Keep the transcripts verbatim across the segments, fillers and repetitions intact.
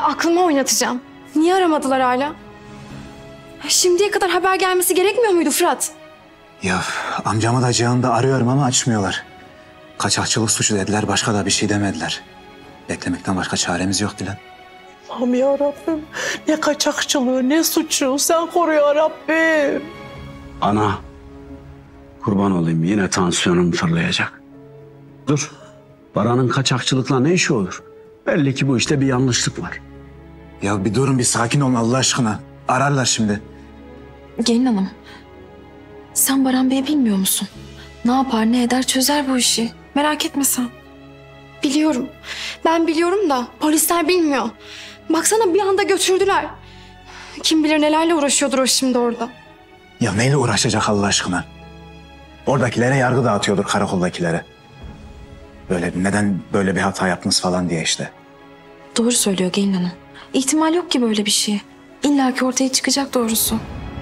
Ya aklıma oynatacağım. Niye aramadılar hala? Şimdiye kadar haber gelmesi gerekmiyor muydu Fırat? Ya amcamı da Cihan'ı da arıyorum ama açmıyorlar. Kaçakçılık suçu dediler, başka da bir şey demediler. Beklemekten başka çaremiz yok Dilan. Allah'ım ya Rabbim. Ne kaçakçılığı, ne suçu. Sen koru ya Rabbim. Ana, kurban olayım, yine tansiyonum fırlayacak. Dur, Baran'ın kaçakçılıkla ne işi olur? Belli ki bu işte bir yanlışlık var. Ya bir durun, bir sakin olun Allah aşkına. Ararlar şimdi. Gelin hanım, sen Baran Bey'i bilmiyor musun? Ne yapar ne eder çözer bu işi. Merak etme sen. Biliyorum. Ben biliyorum da polisler bilmiyor. Baksana bir anda götürdüler. Kim bilir nelerle uğraşıyordur o şimdi orada. Ya neyle uğraşacak Allah aşkına? Oradakilere yargı dağıtıyordur, karakoldakilere. Böyle neden böyle bir hata yaptınız falan diye işte. Doğru söylüyor gelin hanım. İhtimal yok ki böyle bir şey. İlla ki ortaya çıkacak doğrusu.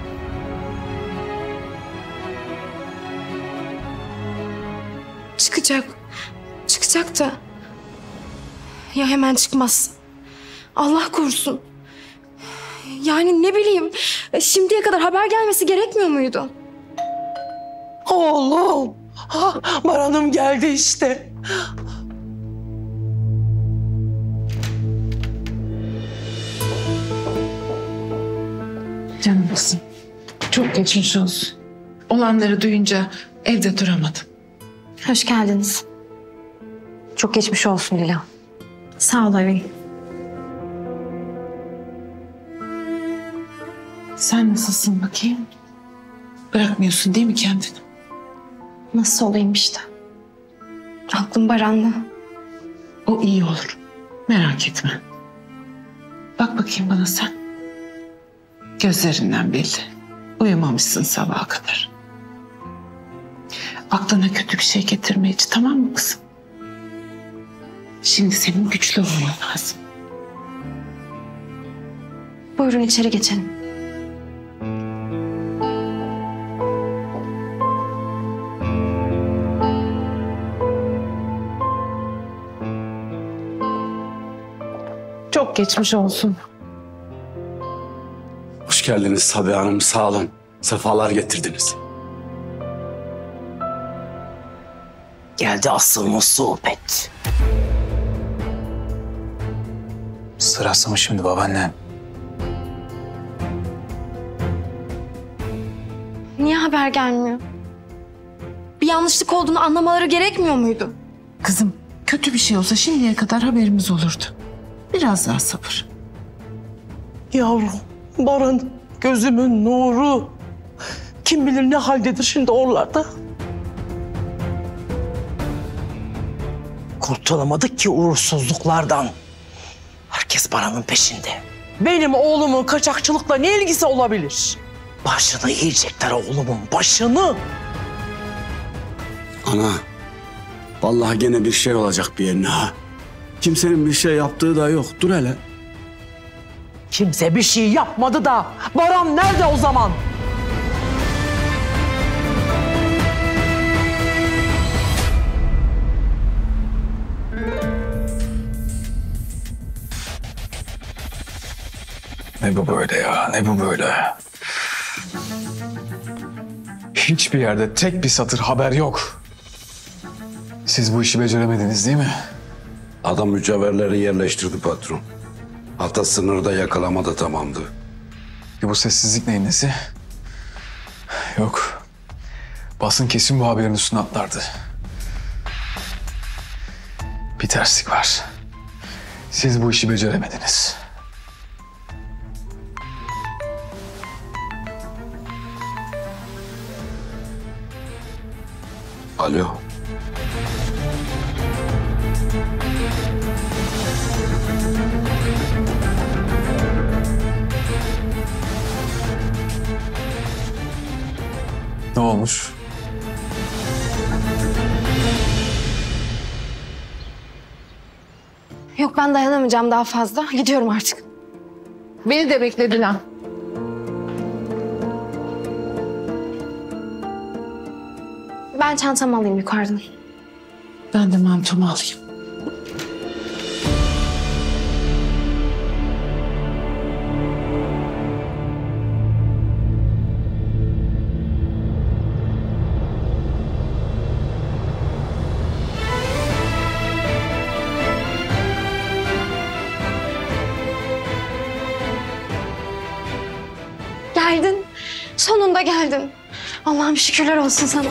Çıkacak. Çıkacak da. Ya hemen çıkmaz. Allah korusun. Yani ne bileyim. Şimdiye kadar haber gelmesi gerekmiyor muydu? Oğlum. Ha, Baran'ım geldi işte. Canım kızım, çok geçmiş olsun. Olanları duyunca evde duramadım. Hoş geldiniz. Çok geçmiş olsun Dilan. Sağ ol Evi. Sen nasılsın bakayım? Bırakmıyorsun değil mi kendini? Nasıl olayım işte. Aklım Baran'da. O iyi olur. Merak etme. Bak bakayım bana sen. Gözlerinden belli. Uyumamışsın sabaha kadar. Aklına kötü bir şey getirme hiç, tamam mı kızım? Şimdi senin güçlü olman lazım. Buyurun içeri geçelim. Çok geçmiş olsun. Hoş geldiniz Sabiha Hanım, sağ olun. Sefalar getirdiniz. Geldi asıl musibet. Sırası mı şimdi babaannem? Niye haber gelmiyor? Bir yanlışlık olduğunu anlamaları gerekmiyor muydu? Kızım, kötü bir şey olsa şimdiye kadar haberimiz olurdu. Biraz daha sabır. Yavrum, Baran gözümün nuru. Kim bilir ne haldedir şimdi oralarda. Kurtulamadık ki uğursuzluklardan. Herkes Baran'ın peşinde. Benim oğlumun kaçakçılıkla ne ilgisi olabilir? Başını yiyecekler oğlumun, başını. Ana, vallahi gene bir şey olacak bir yerine ha. Kimsenin bir şey yaptığı da yok. Dur hele. Kimse bir şey yapmadı da Baran nerede o zaman? Ne bu böyle ya? Ne bu böyle? Hiçbir yerde tek bir satır haber yok. Siz bu işi beceremediniz değil mi? Adam mücevherleri yerleştirdi patron. Hatta sınırda yakalama da tamamdı. E bu sessizlik neyin nesi? Yok. Basın kesin bu haberin üstüne atlardı. Bir terslik var. Siz bu işi beceremediniz. Alo. Ne olmuş? Yok ben dayanamayacağım daha fazla. Gidiyorum artık. Beni de beklediler. Ben çantamı alayım yukarıdan. Ben de mantomu alayım. da geldin. Allah'ım şükürler olsun sana.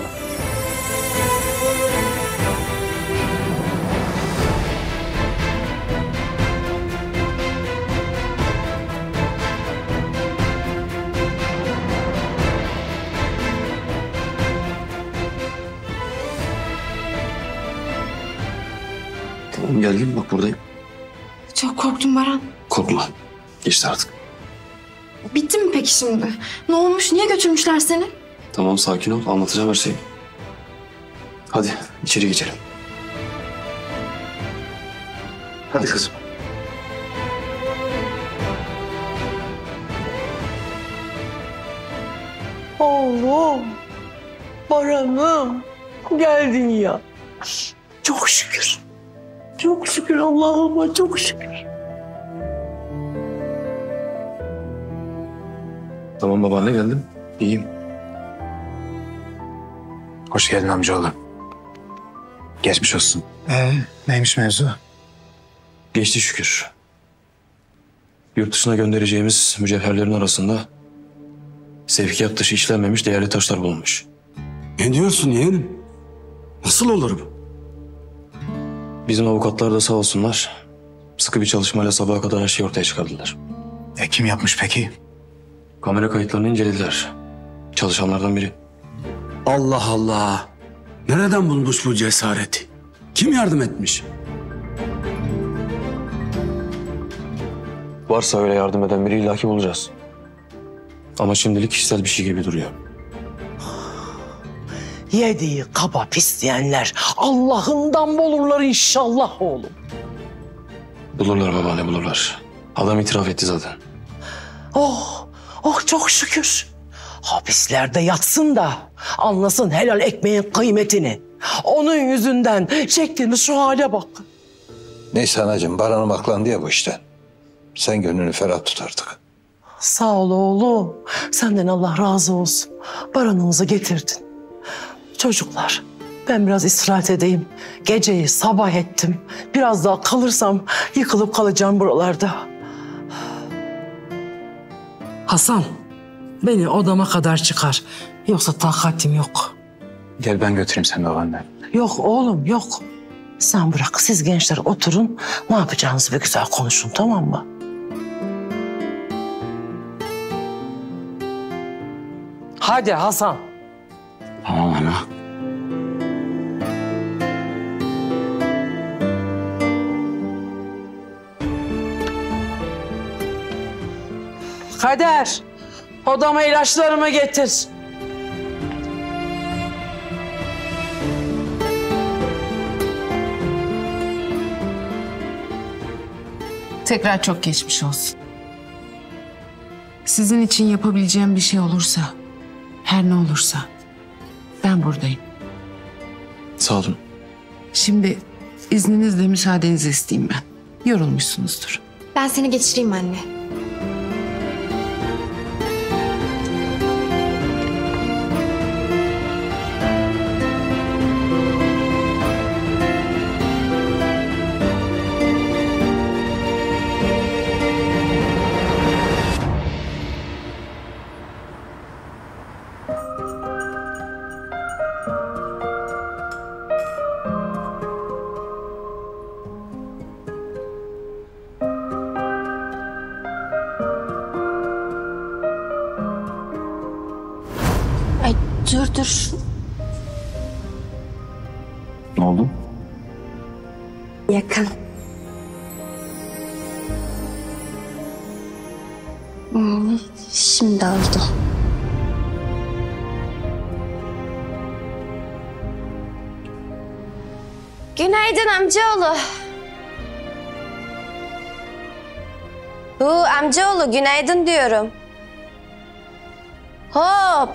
Tamam geldim bak buradayım. Çok korktum Baran. Korkma. Geçti artık. Bitti mi peki şimdi? Ne olmuş? Niye götürmüşler seni? Tamam sakin ol. Anlatacağım her şeyi. Hadi içeri geçelim. Hadi kızım. Oğlum, Baran'ım, geldin ya. Çok şükür. Çok şükür Allah'ıma, çok şükür. Tamam babaanne geldim. İyiyim. Hoş geldin amcaoğlu. Geçmiş olsun. Ee, neymiş mevzu? Geçti şükür. Yurt dışına göndereceğimiz mücevherlerin arasında sevkiyat dışı işlenmemiş değerli taşlar bulunmuş. Ne diyorsun yeğenim? Nasıl olur bu? Bizim avukatlar da sağ olsunlar sıkı bir çalışmayla sabaha kadar her şeyi ortaya çıkardılar. E kim yapmış peki? Kamera kayıtlarını incelediler. Çalışanlardan biri. Allah Allah. Nereden bulmuş bu cesareti? Kim yardım etmiş? Varsa öyle yardım eden biri illaki bulacağız. Ama şimdilik kişisel bir şey gibi duruyor. Yediği kaba pisleyenler Allah'ından bulurlar inşallah oğlum. Bulurlar babaanne bulurlar. Adam itiraf etti zaten. Oh, oh çok şükür. Hapislerde yatsın da anlasın helal ekmeğin kıymetini. Onun yüzünden çektiğimiz şu hale bak. Neyse anacığım, Baran'ım aklandı ya bu işten. Sen gönlünü ferah tut artık. Sağ ol oğlum. Senden Allah razı olsun. Baran'ımızı getirdin. Çocuklar, ben biraz istirahat edeyim. Geceyi sabah ettim. Biraz daha kalırsam yıkılıp kalacağım buralarda. Hasan, beni odama kadar çıkar. Yoksa takatim yok. Gel ben götüreyim seni babaanne. Yok oğlum, yok. Sen bırak, siz gençler oturun. Ne yapacağınızı bir güzel konuşun, tamam mı? Hadi Hasan. Tamam ana. Kader, odama ilaçlarımı getir. Tekrar çok geçmiş olsun. Sizin için yapabileceğim bir şey olursa, her ne olursa ben buradayım. Sağ olun. Şimdi izninizle müsaadenizi isteyeyim ben. Yorulmuşsunuzdur. Ben seni geçireyim anne. Ay dur dur. Ne oldu? Yakın. Hmm, şimdi oldu. Günaydın amcaoğlu. Bu amcaoğlu günaydın diyorum. Hop.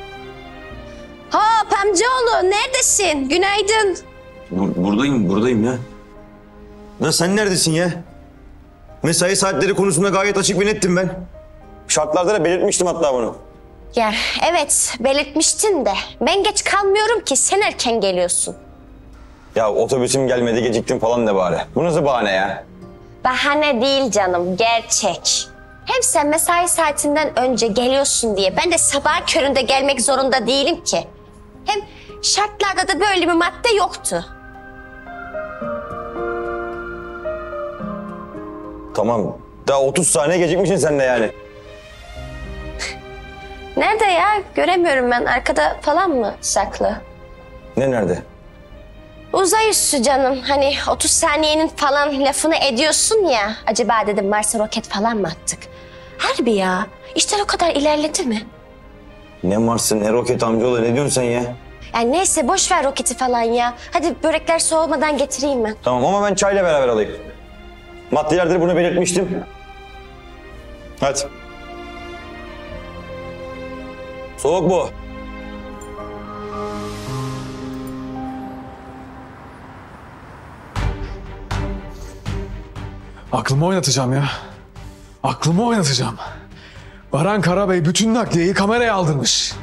Hop amcaoğlu neredesin? Günaydın. Bur- buradayım, buradayım ya. Ya sen neredesin ya? Mesai saatleri konusunda gayet açık ve nettim ben. Şartlarda da belirtmiştim hatta bunu. Ya evet belirtmiştin de ben geç kalmıyorum ki sen erken geliyorsun. Ya otobüsüm gelmedi, geciktim falan de bari. Bu nasıl bahane ya? Bahane değil canım, gerçek. Hem sen mesai saatinden önce geliyorsun diye ben de sabah köründe gelmek zorunda değilim ki. Hem şartlarda da böyle bir madde yoktu. Tamam. Daha otuz saniye gecikmişsin sen de yani. Nerede ya? Göremiyorum ben. Arkada falan mı saklı? Ne nerede? Uzay üstü canım. Hani otuz saniyenin falan lafını ediyorsun ya. Acaba dedim Mars'a roket falan mı attık? Harbi ya. İşler o kadar ilerledi mi? Ne varsın ne roket amcaoğlu ne diyorsun sen ya? Yani neyse boş ver roketi falan ya. Hadi börekler soğumadan getireyim ben. Tamam ama ben çayla beraber alayım. Maddelerdir bunu belirtmiştim. Hadi. Soğuk bu. Aklımı oynatacağım ya. Aklımı oynatacağım. Baran Karabey bütün nakliyeyi kameraya aldırmış.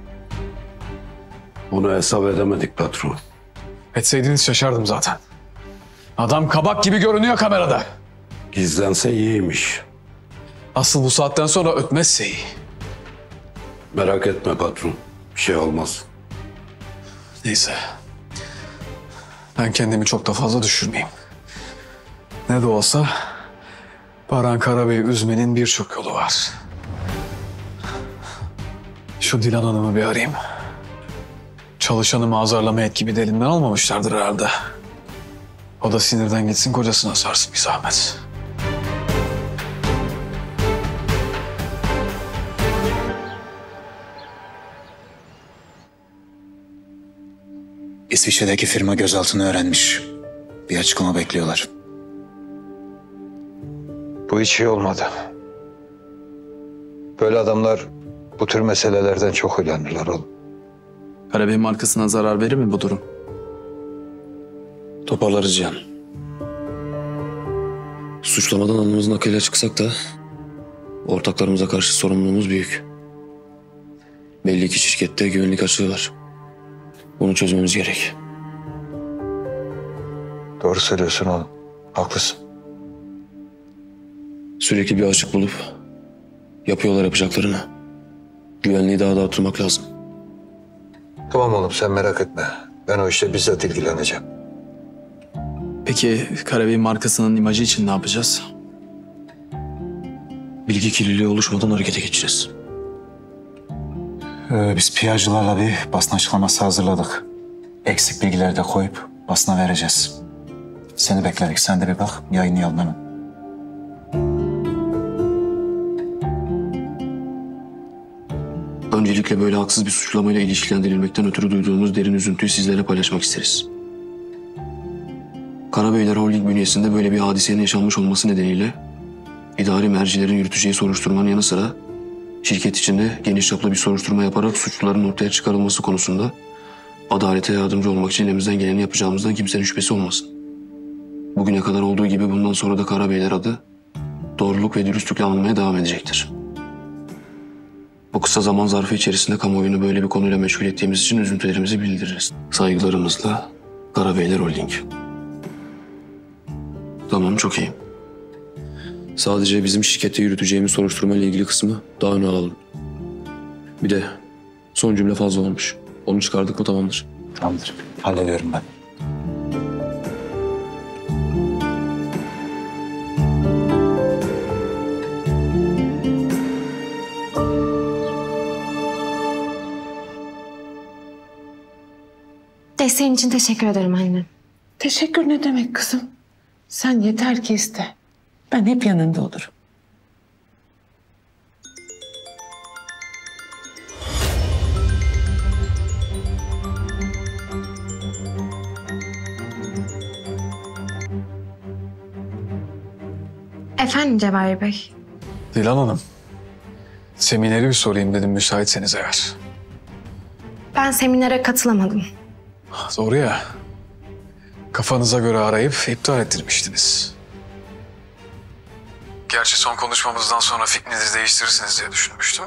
Onu hesap edemedik patron. Etseydiniz şaşardım zaten. Adam kabak gibi görünüyor kamerada. Gizlense iyiymiş. Asıl bu saatten sonra ötmezse iyi. Merak etme patron. Bir şey olmaz. Neyse. Ben kendimi çok da fazla düşürmeyeyim. Ne de olsa Baran Karabey'i üzmenin birçok yolu var. Şu Dilan Hanım'ı bir arayayım. Çalışanımı azarlama gibi de elinden almamışlardır herhalde. O da sinirden gitsin kocasına sarsın bir zahmet. İsviçre'deki firma gözaltını öğrenmiş. Bir açıklama bekliyorlar. Bu hiç iyi olmadı. Böyle adamlar bu tür meselelerden çok öğrenirler oğlum. Karabey markasına zarar verir mi bu durum? Toparlarız Cihan. Suçlamadan alnımızın akıyla çıksak da ortaklarımıza karşı sorumluluğumuz büyük. Belli ki şirkette güvenlik açığı var. Bunu çözmemiz gerek. Doğru söylüyorsun oğlum. Haklısın. Sürekli bir açık bulup yapıyorlar yapacaklarını. Güvenliği daha da arttırmak lazım. Tamam oğlum sen merak etme. Ben o işle bizzat ilgileneceğim. Peki Karabey markasının imajı için ne yapacağız? Bilgi kirliliği oluşmadan harekete geçeceğiz. Ee, biz piyacılarla bir basın açıklaması hazırladık. Eksik bilgileri de koyup basına vereceğiz. Seni bekledik. Sen de bir bak. Yayınlayalım hemen. Öncelikle böyle haksız bir suçlamayla ilişkilendirilmekten ötürü duyduğumuz derin üzüntüyü sizlerle paylaşmak isteriz. Karabeyler Holding bünyesinde böyle bir hadisenin yaşanmış olması nedeniyle idari mercilerin yürüteceği soruşturmanın yanı sıra şirket içinde geniş çaplı bir soruşturma yaparak suçluların ortaya çıkarılması konusunda adalete yardımcı olmak için elimizden geleni yapacağımızdan kimsenin şüphesi olmasın. Bugüne kadar olduğu gibi bundan sonra da Karabeyler adı doğruluk ve dürüstlükle anılmaya devam edecektir. Bu kısa zaman zarfı içerisinde kamuoyunu böyle bir konuyla meşgul ettiğimiz için üzüntülerimizi bildiririz. Saygılarımızla Karabeyler Holding. Tamam, çok iyi. Sadece bizim şirkette yürüteceğimiz soruşturma ile ilgili kısmı daha öne alalım. Bir de son cümle fazla olmuş. Onu çıkardık mı tamamdır. Tamamdır. Hallediyorum ben. Desteğin için teşekkür ederim anne. Teşekkür ne demek kızım? Sen yeter ki iste. Ben hep yanında olurum. Efendim Cevahir Bey. Dilan Hanım. Semineri bir sorayım dedim müsaitseniz eğer. Ben seminere katılamadım. Doğru ya. Kafanıza göre arayıp iptal ettirmiştiniz. Gerçi son konuşmamızdan sonra fikrinizi değiştirirsiniz diye düşünmüştüm.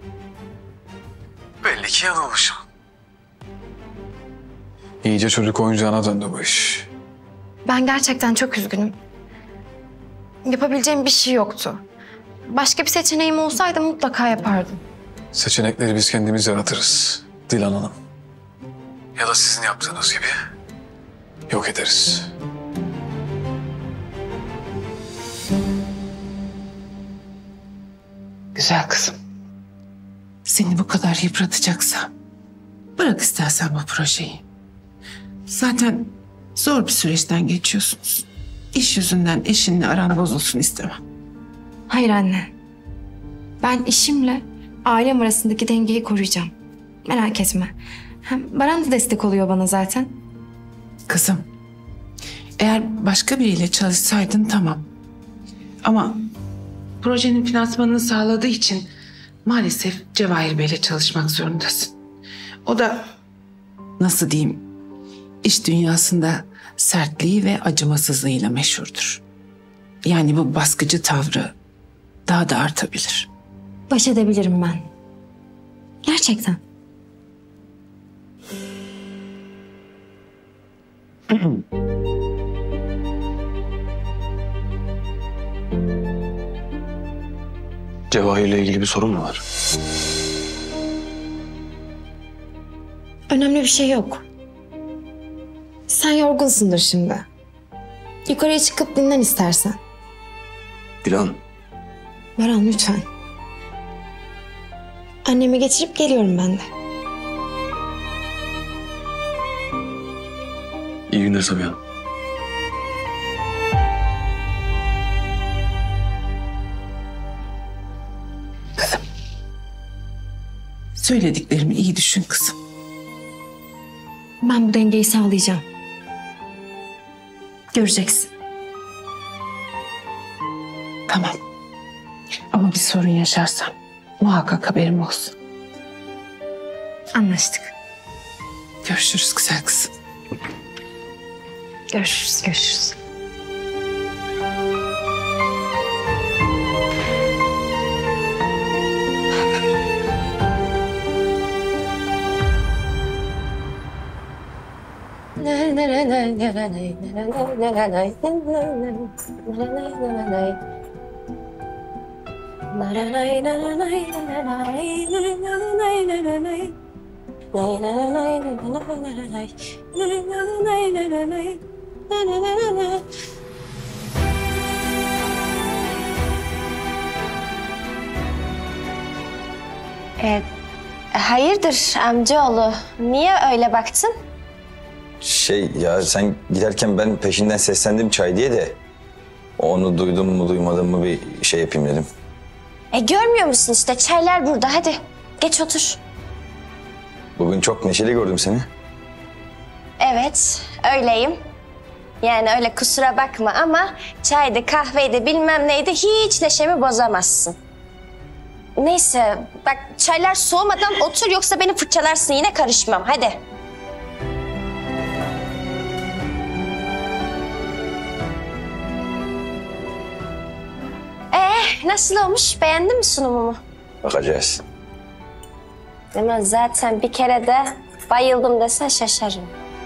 Belli ki yanılmışım. İyice çocuk oyuncağına döndü bu iş. Ben gerçekten çok üzgünüm. Yapabileceğim bir şey yoktu. Başka bir seçeneğim olsaydı mutlaka yapardım. Seçenekleri biz kendimiz yaratırız Dilan Hanım. Ya da sizin yaptığınız gibi yok ederiz. Güzel kızım. Seni bu kadar yıpratacaksa bırak istersen bu projeyi. Zaten zor bir süreçten geçiyorsunuz. İş yüzünden eşinle aran bozulsun istemem. Hayır anne. Ben işimle ailem arasındaki dengeyi koruyacağım. Merak etme. Hem Baran da destek oluyor bana zaten. Kızım, eğer başka biriyle çalışsaydın tamam. Ama projenin finansmanını sağladığı için maalesef Cevahir Bey'le çalışmak zorundasın. O da nasıl diyeyim, iş dünyasında sertliği ve acımasızlığıyla meşhurdur. Yani bu baskıcı tavrı daha da artabilir. Baş edebilirim ben. Gerçekten. Cevahir'le ilgili bir sorun mu var? Önemli bir şey yok. Sen yorgunsundur şimdi. Yukarıya çıkıp dinlen istersen. Dilan, Baran lütfen. Annemi geçirip geliyorum ben de. iyi günler Sabiha Hanım. Kızım, söylediklerimi iyi düşün kızım. Ben bu dengeyi sağlayacağım. Göreceksin. Tamam. Ama bir sorun yaşarsam muhakkak haberim olsun. Anlaştık. Görüşürüz güzel kızım. Görüşürüz, görüşürüz. Evet. Hayırdır amcaoğlu? Niye öyle baktın? Şey ya sen giderken ben peşinden seslendim çay diye de onu duydum mu duymadım mı bir şey yapayım dedim. E görmüyor musun işte çaylar burada, hadi geç otur. Bugün çok neşeli gördüm seni. Evet öyleyim. Yani öyle kusura bakma ama çaydı kahveydi bilmem neydi hiç neşemi bozamazsın. Neyse bak çaylar soğumadan otur yoksa beni fırçalarsın yine karışmam hadi. Ee nasıl olmuş, beğendin mi sunumumu? Bakacağız. Ama zaten bir kere de bayıldım desen şaşarım.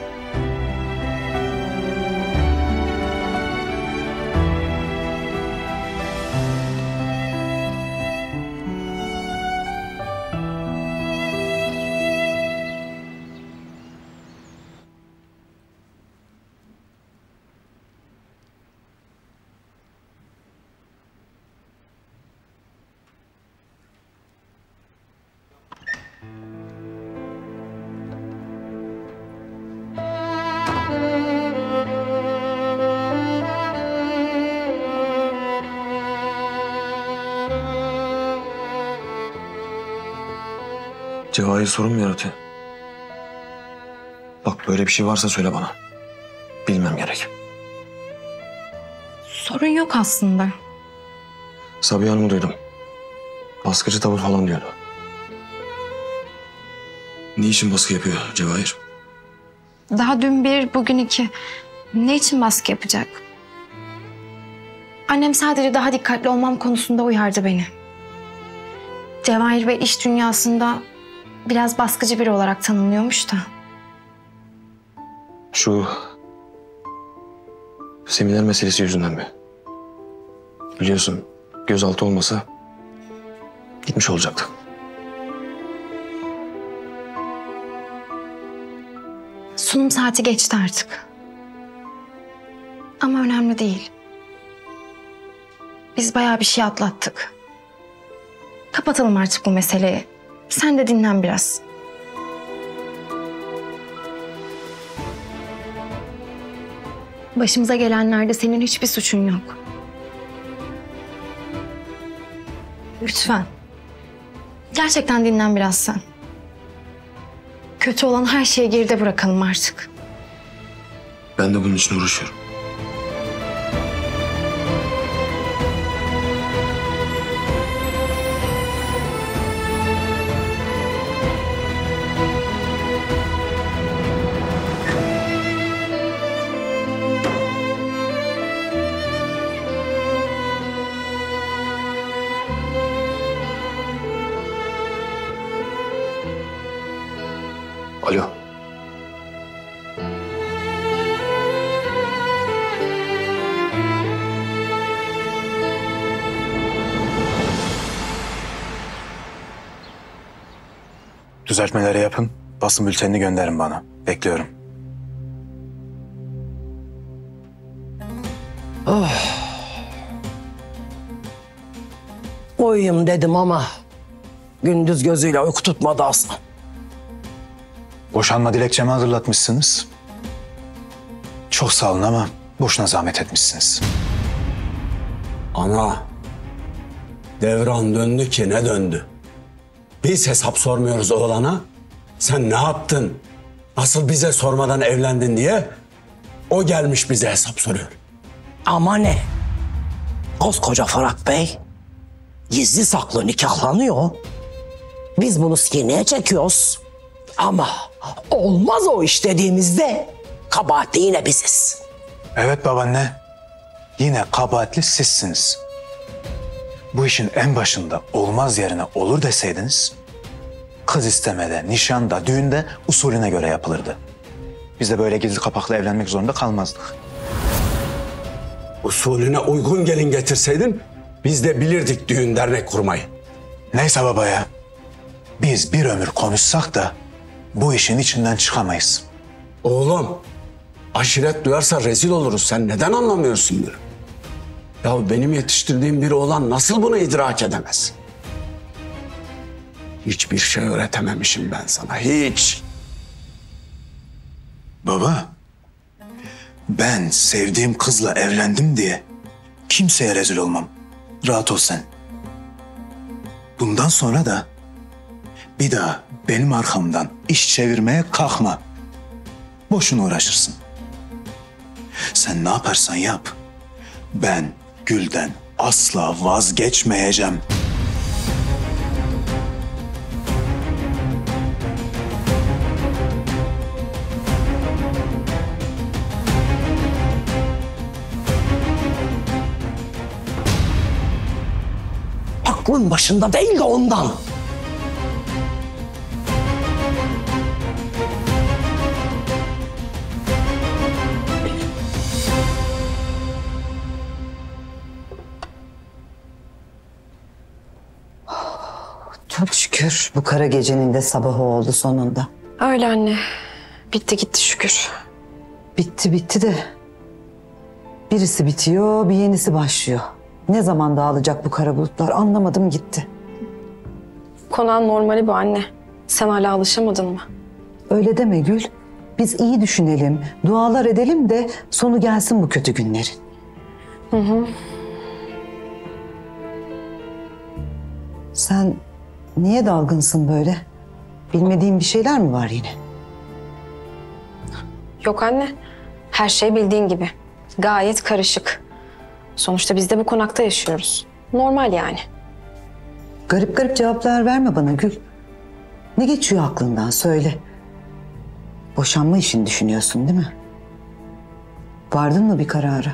Cevahir sorun mu yaratıyor? Bak böyle bir şey varsa söyle bana. Bilmem gerek. Sorun yok aslında. Sabiha Hanım'ı duydum. Baskıcı tavır falan diyordu. Niçin baskı yapıyor Cevahir? Daha dün bir, bugün iki. Ne için baskı yapacak? Annem sadece daha dikkatli olmam konusunda uyardı beni. Cevahir Bey iş dünyasında biraz baskıcı biri olarak tanınıyormuş da. Şu seminer meselesi yüzünden mi? Biliyorsun gözaltı olmasa Bitmiş olacaktı. Sunum saati geçti artık. Ama önemli değil. Biz bayağı bir şey atlattık. Kapatalım artık bu meseleyi. Sen de dinlen biraz. Başımıza gelenlerde senin hiçbir suçun yok. Lütfen. Gerçekten dinlen biraz sen. Kötü olan her şeyi geride bırakalım artık. Ben de bunun için uğraşıyorum. Alo. Düzeltmeleri yapın. Basın bültenini gönderin bana. Bekliyorum. Oh. Uyuyayım dedim ama gündüz gözüyle uyku tutmadı Aslan. Boşanma dilekçemi hazırlatmışsınız. Çok sağ olun ama boşuna zahmet etmişsiniz. Ana, devran döndü ki ne döndü? Biz hesap sormuyoruz oğlana. Sen ne yaptın? Nasıl bize sormadan evlendin diye o gelmiş bize hesap soruyor. Ama ne? Koskoca Fırat Bey gizli saklı nikahlanıyor. Biz bunu sineye çekiyoruz. Ama olmaz o iş dediğimizde kabahatli yine biziz. Evet babaanne. Yine kabahatli sizsiniz. Bu işin en başında olmaz yerine olur deseydiniz, kız istemede, nişanda, düğünde usulüne göre yapılırdı. Biz de böyle gizli kapaklı evlenmek zorunda kalmazdık. Usulüne uygun gelin getirseydin biz de bilirdik düğün dernek kurmayı. Neyse baba ya. Biz bir ömür konuşsak da bu işin içinden çıkamayız. Oğlum, aşiret duyarsa rezil oluruz. Sen neden anlamıyorsun bunu? Ya benim yetiştirdiğim bir oğlan nasıl bunu idrak edemez? Hiçbir şey öğretememişim ben sana, hiç. Baba, ben sevdiğim kızla evlendim diye kimseye rezil olmam. Rahat ol sen. Bundan sonra da bir daha benim arkamdan iş çevirmeye kalkma. Boşuna uğraşırsın. Sen ne yaparsan yap. Ben Gül'den asla vazgeçmeyeceğim. Aklın başında değil de ondan. Çok şükür bu kara gecenin de sabahı oldu sonunda. Öyle anne. Bitti gitti şükür. Bitti bitti de birisi bitiyor, bir yenisi başlıyor. Ne zaman dağılacak bu kara bulutlar anlamadım gitti. Konağın normali bu anne. Sen hala alışamadın mı? Öyle deme Gül. Biz iyi düşünelim, dualar edelim de sonu gelsin bu kötü günlerin. Hı hı. Sen niye dalgınsın böyle? Bilmediğin bir şeyler mi var yine? Yok anne. Her şey bildiğin gibi. Gayet karışık. Sonuçta biz de bu konakta yaşıyoruz. Normal yani. Garip garip cevaplar verme bana Gül. Ne geçiyor aklından söyle. Boşanma işini düşünüyorsun değil mi? Vardın mı bir karara?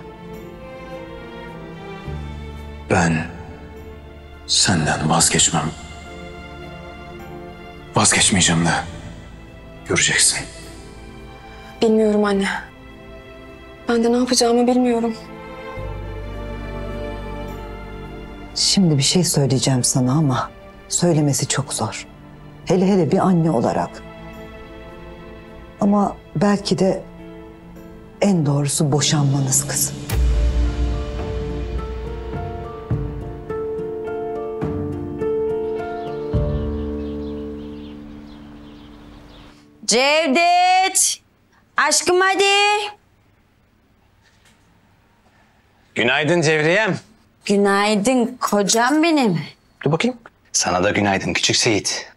Ben senden vazgeçmem. Vazgeçmeyeceğim de. Göreceksin. Bilmiyorum anne. Ben de ne yapacağımı bilmiyorum. Şimdi bir şey söyleyeceğim sana ama Söylemesi çok zor. Hele hele bir anne olarak. Ama belki de en doğrusu boşanmanız kızım. Cevdet! Aşkım hadi. Günaydın Cevriyem. Günaydın kocam benim. Dur bakayım. Sana da günaydın küçük Seyit.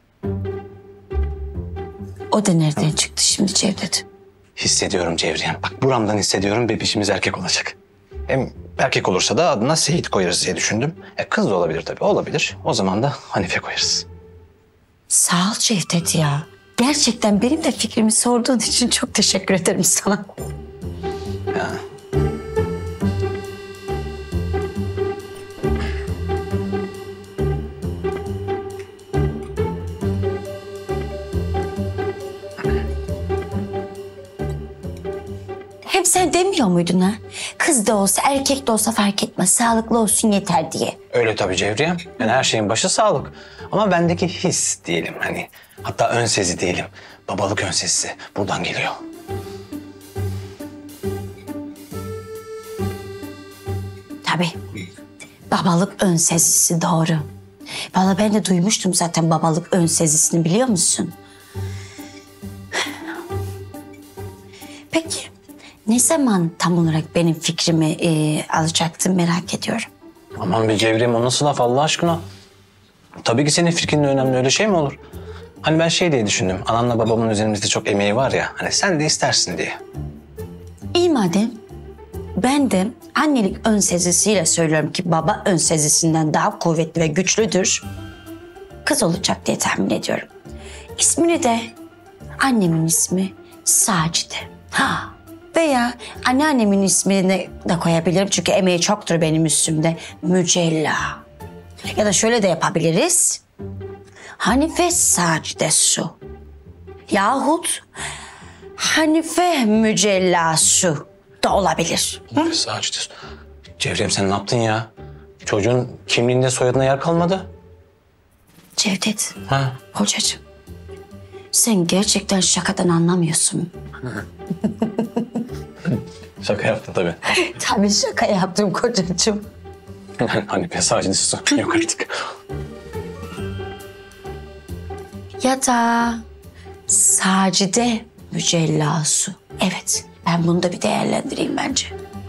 O da nereden çıktı şimdi Cevdet? Hissediyorum Cevriyem. Bak buramdan hissediyorum bebişimiz erkek olacak. Hem erkek olursa da adına Seyit koyarız diye düşündüm. E, kız da olabilir tabii, olabilir. O zaman da Hanife koyarız. Sağ ol Cevdet ya. Gerçekten benim de fikrimi sorduğun için çok teşekkür ederim sana. Ya. Hem sen demiyor muydun ha? Kız da olsa erkek de olsa fark etmez. Sağlıklı olsun yeter diye. Öyle tabii Cevriyem. Yani her şeyin başı sağlık. Ama bendeki his diyelim hani. Hatta ön sezi diyelim. Babalık ön sezisi buradan geliyor. Tabii. Babalık ön sezisi doğru. Vallahi ben de duymuştum zaten babalık ön sezisini biliyor musun? Peki ne zaman tam olarak benim fikrimi e, alacaktın merak ediyorum. Aman be Cevriyem o nasıl laf Allah aşkına? Tabii ki senin fikrin de önemli, öyle şey mi olur? Hani ben şey diye düşündüm. Anamla babamın üzerimizde çok emeği var ya. Hani sen de istersin diye. İyi madem. Ben de annelik ön sezisiyle söylüyorum ki baba ön sezisinden daha kuvvetli ve güçlüdür. Kız olacak diye tahmin ediyorum. İsmini de annemin ismi Sacide. Ha. Veya anneannemin ismini de koyabilirim çünkü emeği çoktur benim üstümde. Mücella. Ya da şöyle de yapabiliriz. Hanife Sacide Su. Yahut Hanife Mücella Su da olabilir. Hı? Sacide. Cevriyem sen ne yaptın ya? Çocuğun kimliğinde soyadına yer kalmadı. Cevdet. Ha. Kocacığım. Sen gerçekten şakadan anlamıyorsun. Şaka yaptın tabii. Tabii şaka yaptım kocacığım. Hanife Sacide Su. Yok artık. Ya da Sacide Mücella Su. Evet, ben bunu da bir değerlendireyim bence.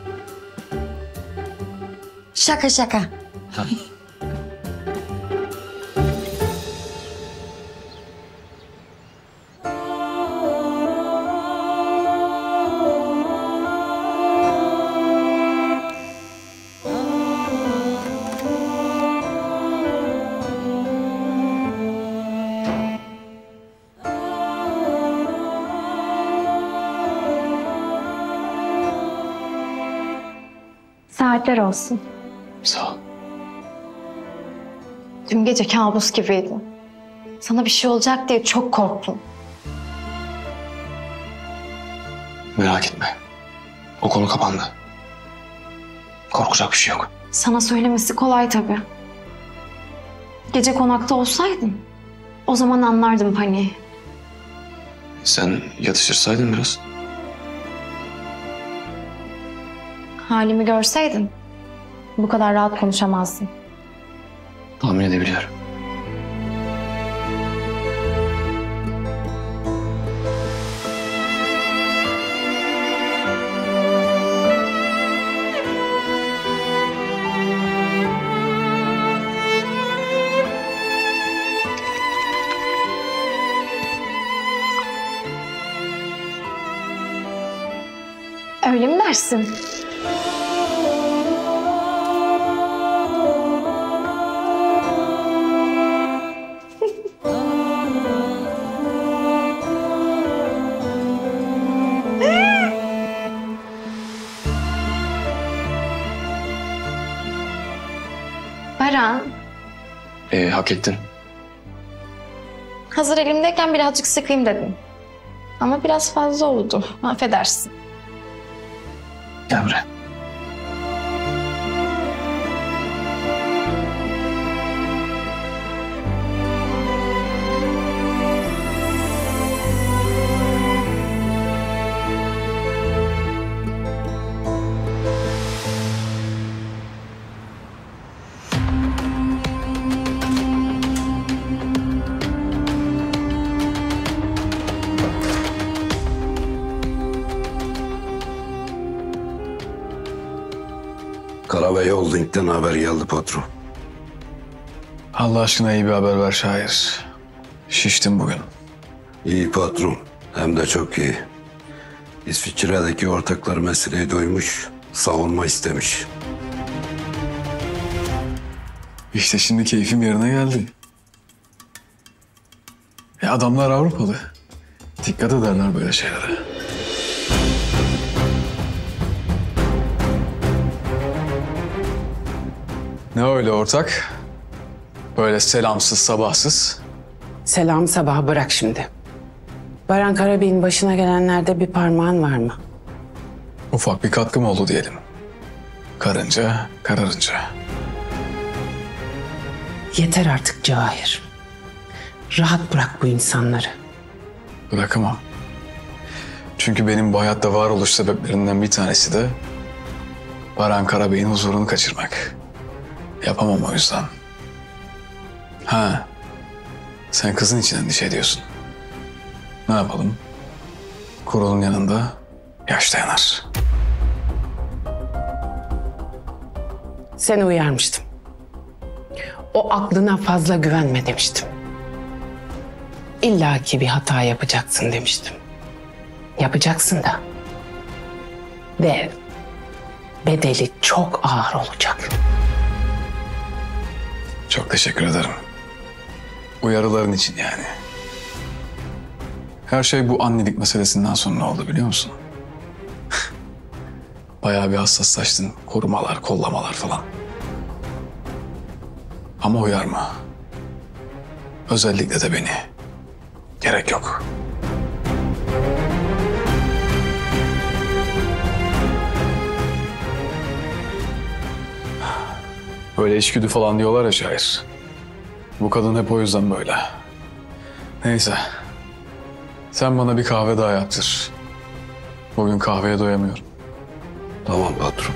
Şaka şaka. Ha. Saatler olsun. Sağ ol. Dün gece kabus gibiydi. Sana bir şey olacak diye çok korktum. Merak etme. O konu kapandı. Korkacak bir şey yok. Sana söylemesi kolay tabii. Gece konakta olsaydın o zaman anlardım paniği. Sen yatıştırsaydın biraz. Halimi görseydin bu kadar rahat konuşamazdın. Tahmin edebiliyorum. Öyle mi dersin? Baran, Ee, hak ettin. hazır elimdeyken birazcık sıkayım dedim. Ama biraz fazla oldu. Affedersin. Gel buraya. Karabey Holding'den haber geldi patron. Allah aşkına iyi bir haber ver şair. Şiştim bugün. İyi patron. Hem de çok iyi. İsviçre'deki ortaklar meseleyi duymuş, savunma istemiş. İşte şimdi keyfim yerine geldi. E adamlar Avrupalı. Dikkat ederler böyle şeylere. Ne öyle ortak? Böyle selamsız sabahsız. Selam sabah bırak şimdi. Baran Karabey'in başına gelenlerde bir parmağın var mı? Ufak bir katkım oldu diyelim. Karınca kararınca. Yeter artık Cahir. Rahat bırak bu insanları. Bırakamam. Çünkü benim bu hayatta varoluş sebeplerinden bir tanesi de Baran Karabey'in huzurunu kaçırmak. Yapamam o yüzden. Ha, sen kızın için endişe ediyorsun. Ne yapalım? Kurulun yanında yaş dayanar. Seni uyarmıştım. O aklına fazla güvenme demiştim. İlla ki bir hata yapacaksın demiştim. Yapacaksın da. Ve bedeli çok ağır olacak. Çok teşekkür ederim. Uyarıların için yani. Her şey bu annelik meselesinden sonra oldu biliyor musun? Bayağı bir hassaslaştın. Korumalar, kollamalar falan. Ama uyarma. Özellikle de beni. Gerek yok. Böyle içgüdü falan diyorlar ya şair. Bu kadın hep o yüzden böyle. Neyse. Sen bana bir kahve daha yaptır. Bugün kahveye doyamıyorum. Tamam patron.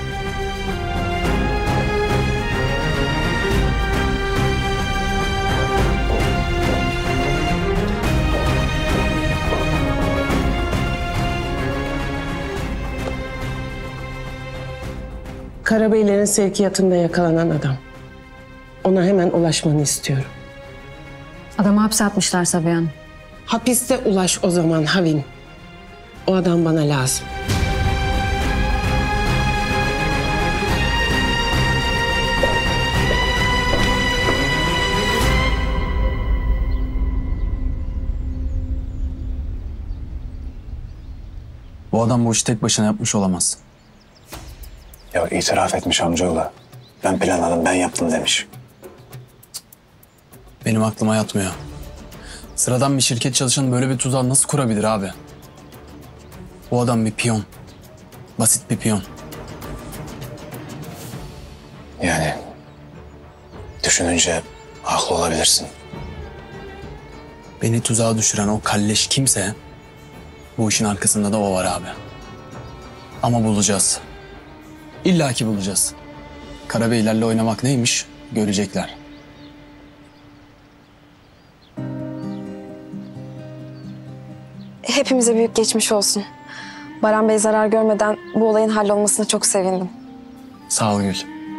Karabeylerin sevkiyatında yakalanan adam. Ona hemen ulaşmanı istiyorum. Adamı hapse atmışlar Sabiha Hanım. Hapiste ulaş o zaman Havin. O adam bana lazım. Bu adam bu işi tek başına yapmış olamaz. Ya itiraf etmiş amcaoğlu. Ben planladım, ben yaptım demiş. Benim aklıma yatmıyor. Sıradan bir şirket çalışanı böyle bir tuzağı nasıl kurabilir abi? Bu adam bir piyon. Basit bir piyon. Yani düşününce haklı olabilirsin. Beni tuzağa düşüren o kalleş kimse, bu işin arkasında da o var abi. Ama bulacağız. İlla ki bulacağız. Karabeylerle oynamak neymiş görecekler. Hepimize büyük geçmiş olsun. Baran Bey zarar görmeden bu olayın hallolmasına çok sevindim. Sağ ol Gül.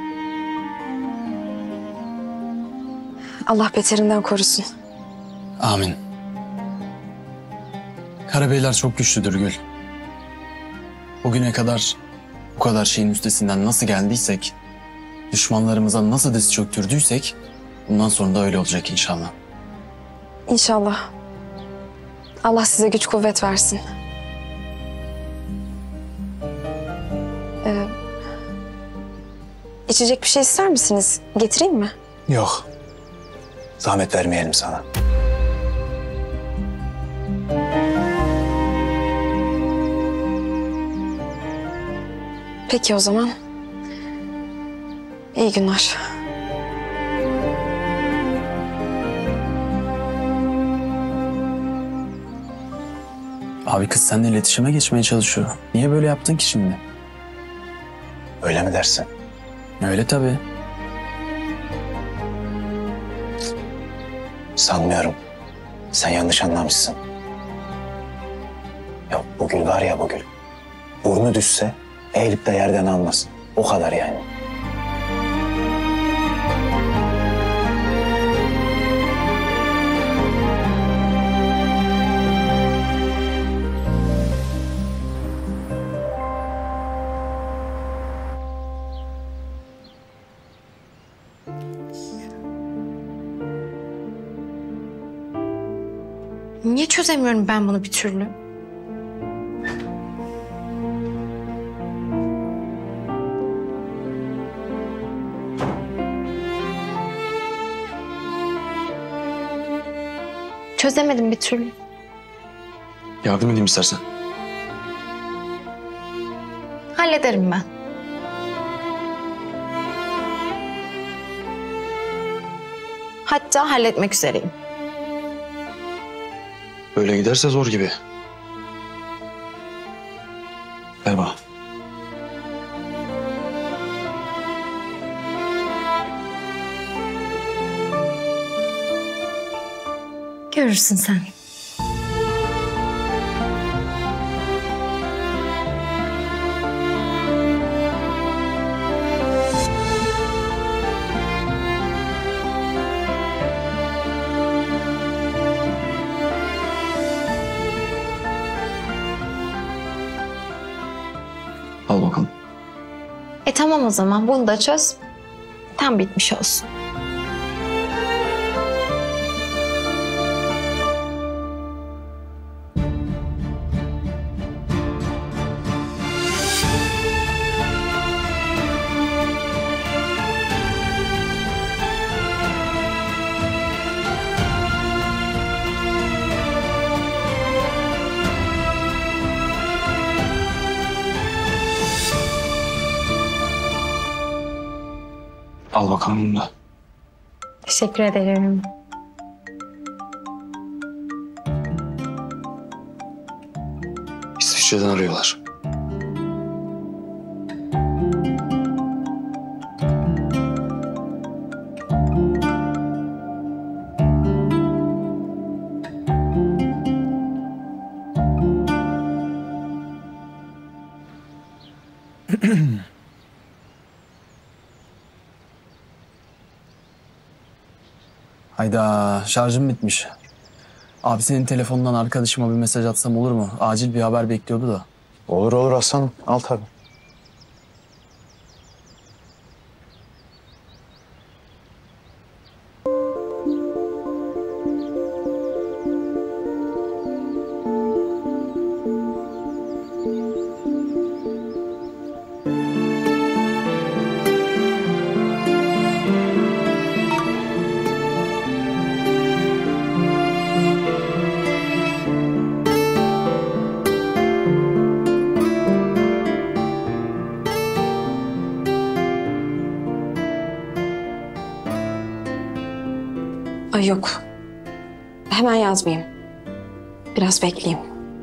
Allah beterinden korusun. Amin. Karabeyler çok güçlüdür Gül. Bugüne kadar bu kadar şeyin üstesinden nasıl geldiysek, düşmanlarımıza nasıl diz çöktürdüysek, bundan sonra da öyle olacak inşallah. İnşallah. Allah size güç kuvvet versin. Ee, içecek bir şey ister misiniz? Getireyim mi? Yok. Zahmet vermeyelim sana. Peki o zaman. İyi günler. Abi kız seninle iletişime geçmeye çalışıyor. Niye böyle yaptın ki şimdi? Öyle mi dersin? Öyle tabii. Sanmıyorum. Sen yanlış anlamışsın. Ya bu Gül var ya bu Gül. Burnu düşse eğilip de yerden almaz. O kadar yani. Niye çözemiyorum ben bunu bir türlü? Çözemedim bir türlü. Yardım edeyim istersen. Hallederim ben. Hatta halletmek üzereyim. Böyle giderse zor gibi. Ver bana. Görürsün sen. Al bakalım. E tamam o zaman bunu da çöz. Tam bitmiş olsun. Al bakalım bunu da. Teşekkür ederim. İsviçre'den arıyorlar. Hayda, şarjım bitmiş. Abi senin telefonundan arkadaşıma bir mesaj atsam olur mu? Acil bir haber bekliyordu da. Olur olur aslanım. Al tabii. Ay yok. Hemen yazmayayım. Biraz bekleyeyim.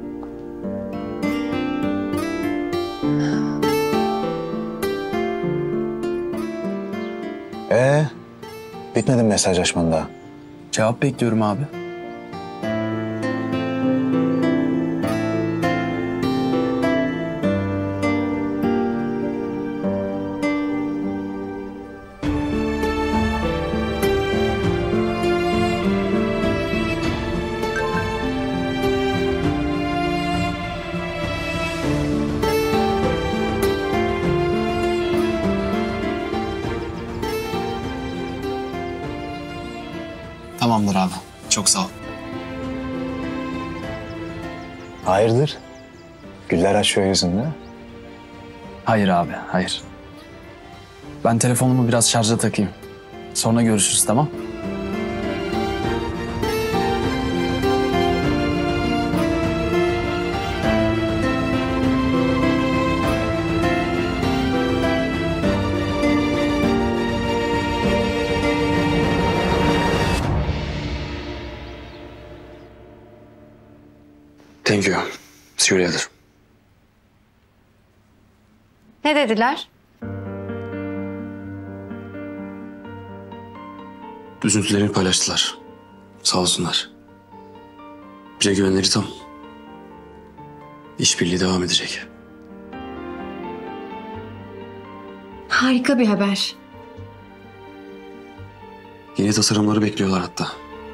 Ee, bitmedi mi mesajlaşman daha? Cevap bekliyorum abi. Tamamdır abi. Çok sağ ol. Hayırdır? Güller açıyor yüzünde. Hayır abi, hayır. Ben telefonumu biraz şarja takayım. Sonra görüşürüz, tamam? Thank you. See you later. Ne dediler? Üzüntülerini paylaştılar. Sağ olsunlar. Bize güvenleri tam. İşbirliği devam edecek. Harika bir haber. Yeni tasarımları bekliyorlar hatta.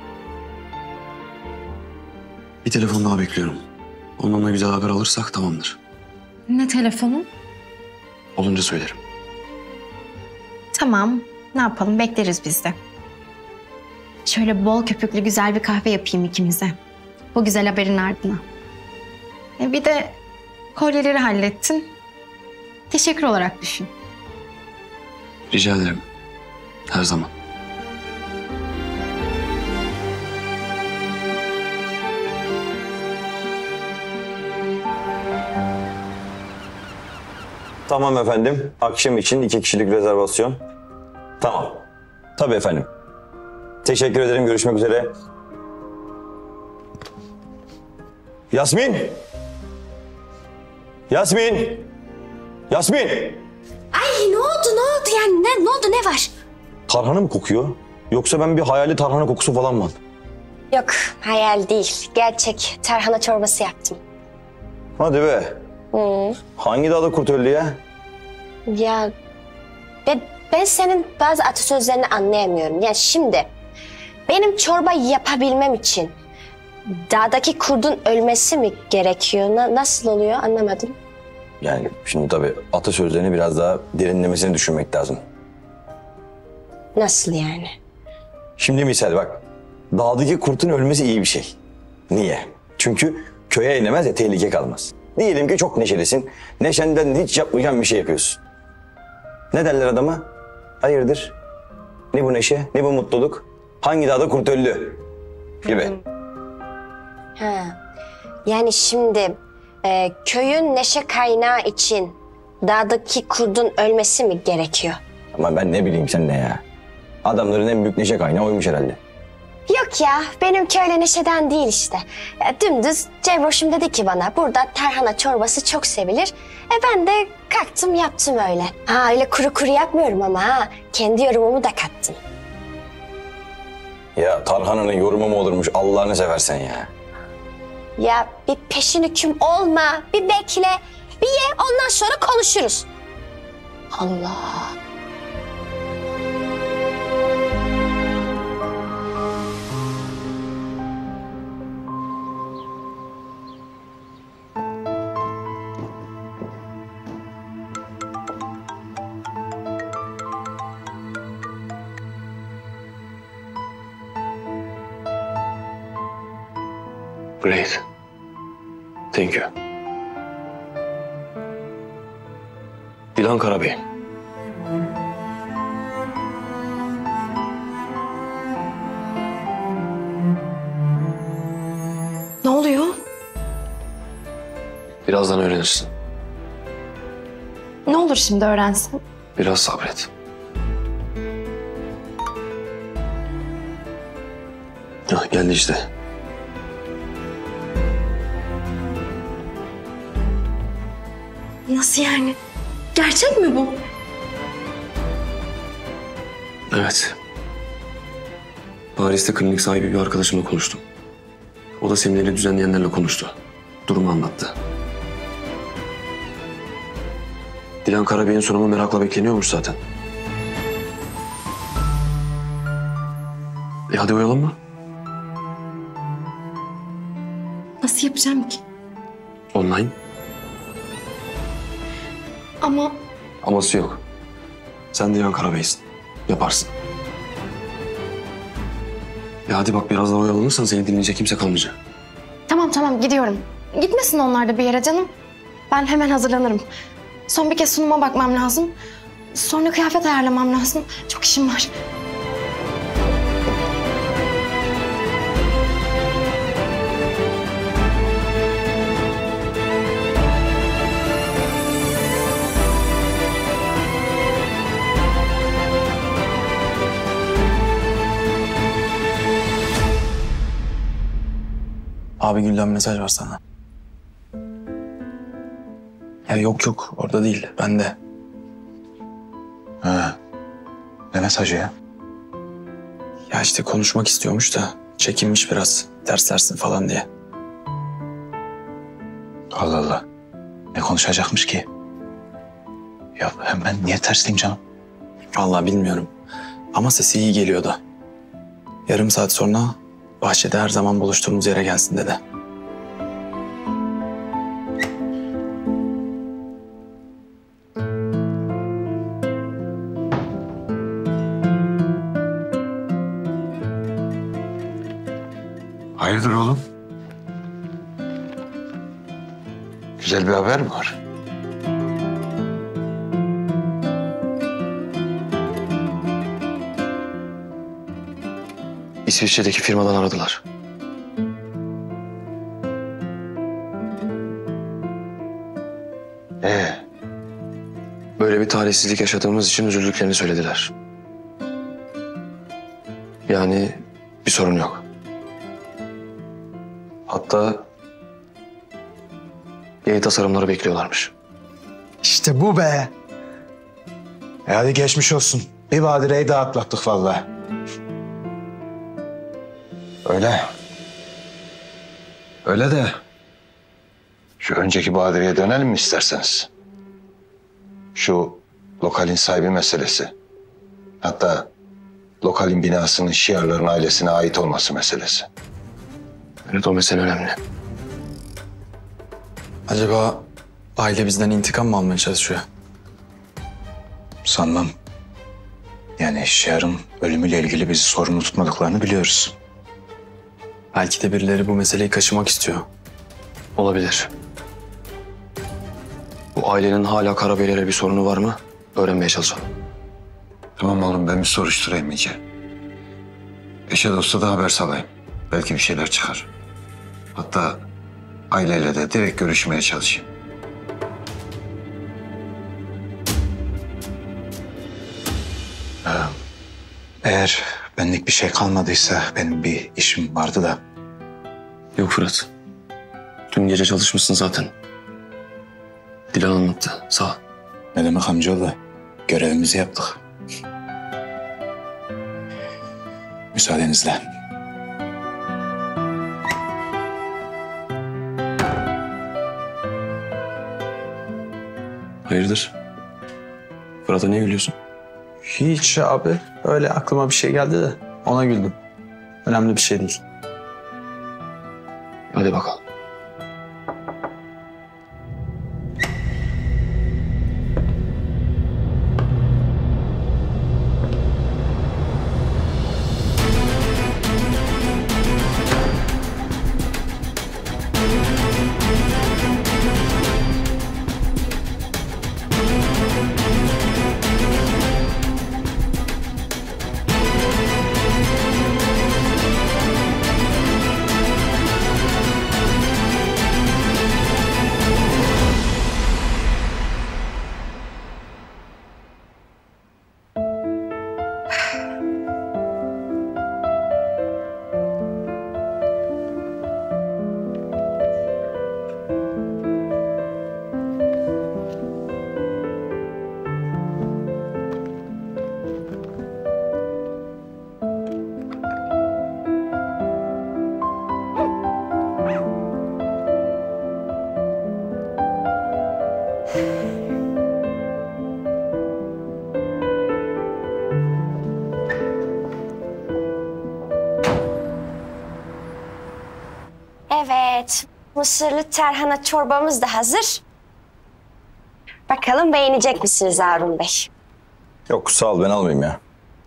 Bir telefon daha bekliyorum. Ondan da güzel haber alırsak tamamdır. Ne telefonu? Olunca söylerim. Tamam. Ne yapalım? Bekleriz biz de. Şöyle bol köpüklü güzel bir kahve yapayım ikimize. Bu güzel haberin ardına. E bir de kolyeleri hallettin. Teşekkür olarak düşün. Rica ederim. Her zaman. Tamam efendim. Akşam için iki kişilik rezervasyon. Tamam. Tabii efendim. Teşekkür ederim. Görüşmek üzere. Yasmin! Yasmin! Yasmin! Ay ne oldu ne oldu yani ne, ne oldu ne var? Tarhana mı kokuyor? Yoksa ben bir hayali tarhana kokusu falan mı aldım? Yok hayal değil. Gerçek tarhana çorbası yaptım. Hadi be. Hı. Hangi dağda kurt öldü ya? Ya ben, ben senin bazı atasözlerini anlayamıyorum. Yani şimdi benim çorba yapabilmem için dağdaki kurdun ölmesi mi gerekiyor? Na, nasıl oluyor anlamadım. Yani şimdi tabii atasözlerini biraz daha derinlemesine düşünmek lazım. Nasıl yani? Şimdi misal bak. Dağdaki kurtun ölmesi iyi bir şey. Niye? Çünkü köye inemez ya tehlike kalmaz. Diyelim ki çok neşelisin. Neşenden hiç yapmayacağın bir şey yapıyorsun. Ne derler adama? Hayırdır? Ne bu neşe, ne bu mutluluk? Hangi dağda kurt öldü? Gibi. Ha. Yani şimdi e, köyün neşe kaynağı için dağdaki kurdun ölmesi mi gerekiyor? Ama ben ne bileyim sen ne ya? Adamların en büyük neşe kaynağı oymuş herhalde. Yok ya benimki öyle neşeden değil işte. Ya, dümdüz Cevroş'um dedi ki bana burada tarhana çorbası çok sevilir. E ben de kalktım yaptım öyle. Ha öyle kuru kuru yapmıyorum ama ha. Kendi yorumumu da kattım. Ya tarhananın yorumu mu olurmuş Allah'ını seversen ya. Ya bir peşin hüküm olma, bir bekle, bir ye ondan sonra konuşuruz. Allah. Great. Thank you. Dilan Karabey. Ne oluyor? Birazdan öğrenirsin. Ne olur şimdi öğrensin. Biraz sabret. Hah, geldi işte. Nasıl yani? Gerçek mi bu? Evet. Paris'te klinik sahibi bir arkadaşımla konuştum. O da semineri düzenleyenlerle konuştu. Durumu anlattı. Dilan Karabey'in sunumu merakla bekleniyormuş zaten. E hadi oyalanma. Nasıl yapacağım ki? Online. Ama Aması yok. Sen Dilan Karabey'sin. Yaparsın. E hadi bak biraz daha oyalanırsan seni dinleyecek kimse kalmayacak. tamam tamam gidiyorum. Gitmesin onlar da bir yere canım. Ben hemen hazırlanırım. Son bir kez sunuma bakmam lazım. Sonra kıyafet ayarlamam lazım. Çok işim var. Abi Gül'den mesaj var sana. Ya yok yok orada değil bende. Ha. Ne mesajı ya? Ya işte konuşmak istiyormuş da çekinmiş biraz ders dersin falan diye. Allah Allah. Ne konuşacakmış ki? Ya hem ben niye tersliyim canım? Vallahi bilmiyorum. Ama sesi iyi geliyordu. Yarım saat sonra bahçede her zaman buluştuğumuz yere gelsin dedi. Hayırdır oğlum? Güzel bir haber mi var? İsviçre'deki firmadan aradılar. Ee, Böyle bir talihsizlik yaşadığımız için üzüldüklerini söylediler. Yani bir sorun yok. Hatta yeni tasarımları bekliyorlarmış. İşte bu be. E hadi geçmiş olsun. Bir badireyi daha atlattık vallahi. öyle. Öyle de şu önceki badireye dönelim mi isterseniz? Şu lokalin sahibi meselesi. Hatta lokalin binasının Şiarların ailesine ait olması meselesi. Evet, o mesele önemli. Acaba aile bizden intikam mı almaya çalışıyor? Sanmam. Yani Şiar'ın ölümüyle ilgili bizi sorumlu tutmadıklarını biliyoruz. Belki de birileri bu meseleyi kaşımak istiyor. Olabilir. Bu ailenin hala Karabeyler'e bir sorunu var mı? Öğrenmeye çalışalım. Tamam oğlum, ben bir soruşturayım iyice. Eşe dosta da haber salayım. Belki bir şeyler çıkar. Hatta aileyle de direkt görüşmeye çalışayım. Ee, eğer benlik bir şey kalmadıysa benim bir işim vardı da. Yok Fırat. Dün gece çalışmışsın zaten. Dilan anlattı. Sağ ol. Ne demek amcaoğlu? Görevimizi yaptık. Müsaadenizle. Hayırdır? Fırat'a niye gülüyorsun? Hiç abi. Öyle aklıma bir şey geldi de ona güldüm. Önemli bir şey değil. Hadi bakalım. Evet, mısırlı tarhana çorbamız da hazır. Bakalım beğenecek misiniz Harun Bey? Yok sağ ol, ben almayayım ya.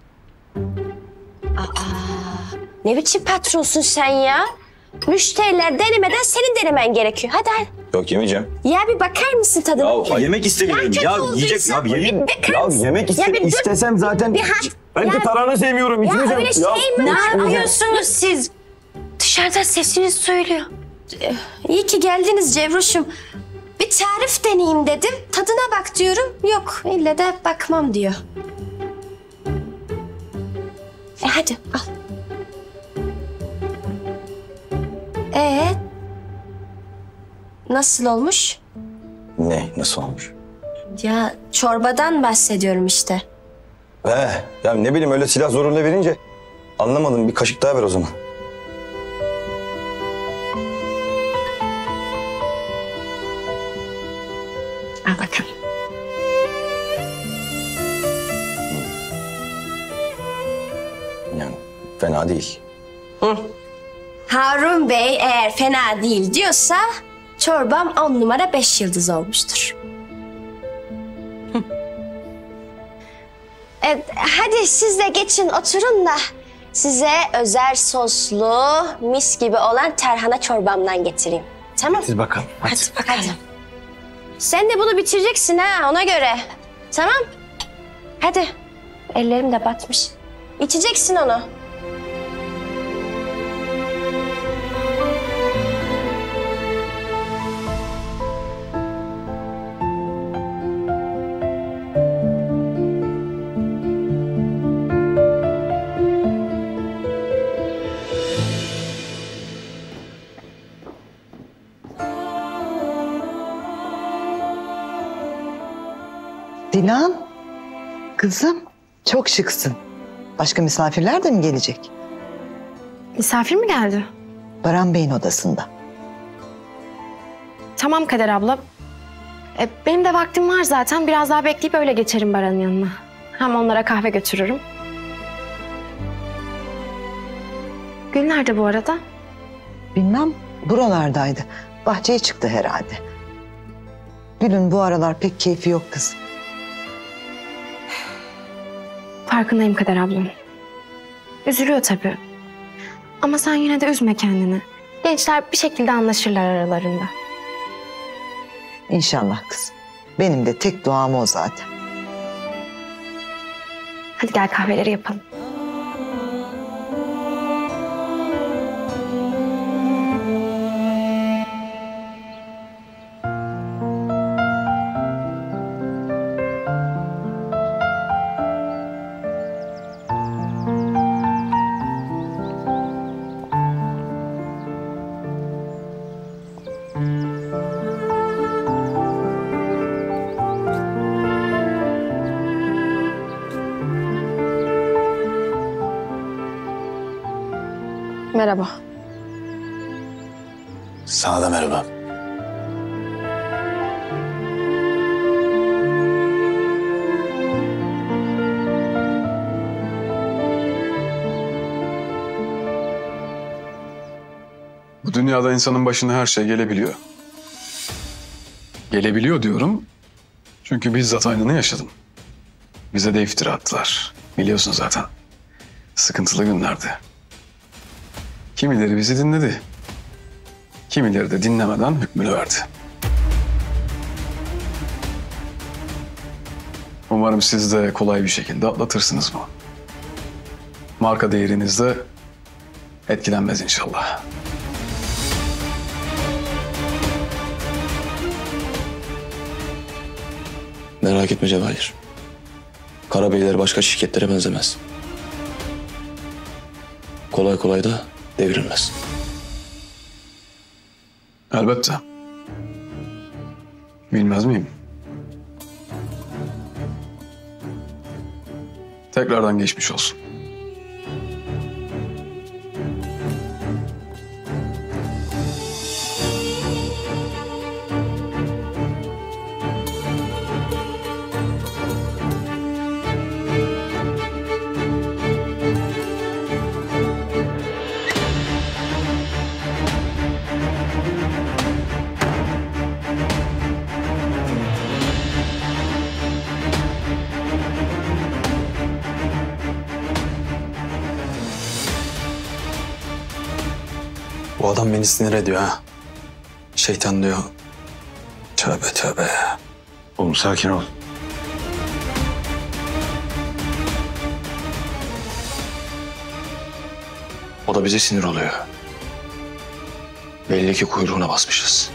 Ne biçim patronsun sen ya? Müşteriler denemeden senin denemen gerekiyor. Hadi hadi. Yok, yemeyeceğim. Ya bir bakar mısın tadına? Ya yemek istemiyorum. Ya, Ya, kötü yiyecek. Ya, olduysa yemek, bir bakar ya mısın? yemek iste, Ya bir dur. istesem zaten. Bir hat- Ben ya- de tarhana sevmiyorum. Ya içmeyeceğim. öyle şey mi? Ne içmeyeceğim. yapıyorsunuz siz? Dışarıdan sesiniz söylüyor. Ee, İyi ki geldiniz Cevruş'um. Bir tarif deneyeyim dedim. Tadına bak diyorum. Yok, ille de bakmam diyor. E hadi al. Ee, nasıl olmuş? Ne? Nasıl olmuş? Ya çorbadan bahsediyorum işte. He, ya ne bileyim, öyle silah zoruyla verince anlamadım. Bir kaşık daha ver o zaman. Al bakalım. Fena değil. Hı. Harun Bey eğer fena değil diyorsa çorbam on numara beş yıldız olmuştur. Hı. E, hadi siz de geçin oturun da size özel soslu mis gibi olan tarhana çorbamdan getireyim. Tamam. Siz bakalım. Hadi, hadi bakalım. Sen de bunu bitireceksin ha ona göre. Tamam. Hadi. Ellerim de batmış. İçeceksin onu. Dilan, kızım çok şıksın. Başka misafirler de mi gelecek? Misafir mi geldi? Baran Bey'in odasında. Tamam Kader abla. E, benim de vaktim var zaten. Biraz daha bekleyip öyle geçerim Baran'ın yanına. Hem onlara kahve götürürüm. Gül nerede bu arada? Bilmem, buralardaydı. Bahçeye çıktı herhalde. Gül'ün bu aralar pek keyfi yok kızım. Farkındayım Kader ablam. Üzülüyor tabii. Ama sen yine de üzme kendini. Gençler bir şekilde anlaşırlar aralarında. İnşallah kızım. Benim de tek duam o zaten. Hadi gel kahveleri yapalım. Merhaba. Sana da merhaba. Bu dünyada insanın başına her şey gelebiliyor. Gelebiliyor diyorum. Çünkü bizzat aynını yaşadım. Bize de iftira attılar. Biliyorsun zaten. Sıkıntılı günlerdi. Kimileri bizi dinledi. Kimileri de dinlemeden hükmünü verdi. Umarım siz de kolay bir şekilde atlatırsınız bu. Marka değeriniz de etkilenmez inşallah. Merak etme Cevahir. Karabeyler başka şirketlere benzemez. Kolay kolay da devrilmez. Elbette. Bilmez miyim? Tekrardan geçmiş olsun. Bu adam beni sinir ediyor ha. Şeytan diyor. Tövbe tövbe. Oğlum sakin ol. O da bize sinir oluyor. Belli ki kuyruğuna basmışız.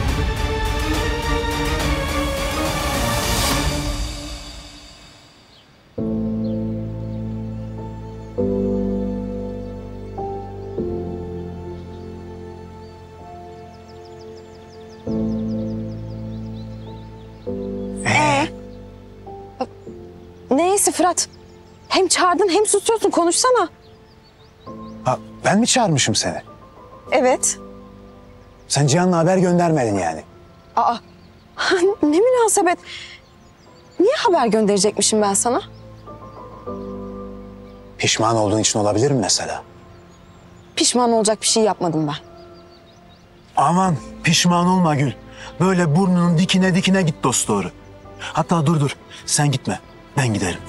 Neyse Fırat. Hem çağırdın hem susuyorsun. Konuşsana. Ha, ben mi çağırmışım seni? Evet. Sen Cihan'la haber göndermedin yani. Aa. Ne münasebet. Niye haber gönderecekmişim ben sana? Pişman olduğun için olabilir mi mesela? Pişman olacak bir şey yapmadım ben. Aman pişman olma Gül. Böyle burnunun dikine dikine git dost doğru. Hatta dur dur sen gitme ben giderim.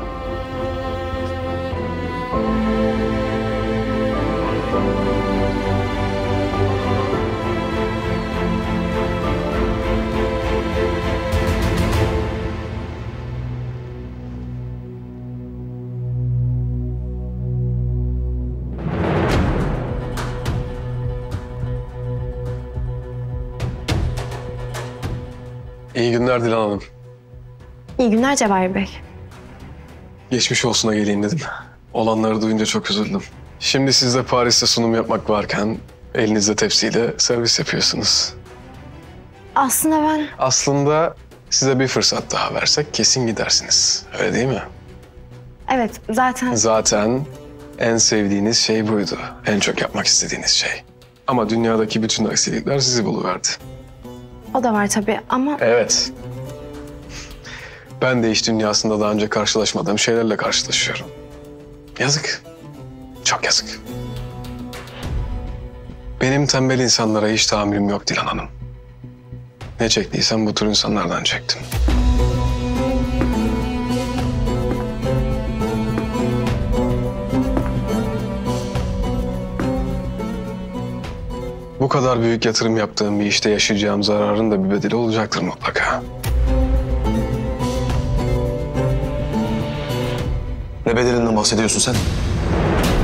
İyi günler Dilan Hanım. İyi günler Cevahir Bey. Geçmiş olsuna geleyim dedim. Olanları duyunca çok üzüldüm. Şimdi siz de Paris'te sunum yapmak varken elinizde tepsiyle servis yapıyorsunuz. Aslında ben... Aslında size bir fırsat daha versek kesin gidersiniz. Öyle değil mi? Evet, zaten... Zaten en sevdiğiniz şey buydu. En çok yapmak istediğiniz şey. Ama dünyadaki bütün aksilikler sizi buluverdi. O da var tabii ama... Evet. Ben de iş dünyasında daha önce karşılaşmadığım şeylerle karşılaşıyorum. Yazık. Çok yazık. Benim tembel insanlara hiç tahammülüm yok Dilan Hanım. Ne çektiysem bu tür insanlardan çektim. Bu kadar büyük yatırım yaptığım bir işte yaşayacağım zararın da bir bedeli olacaktır mutlaka. Ne bedelinden bahsediyorsun sen?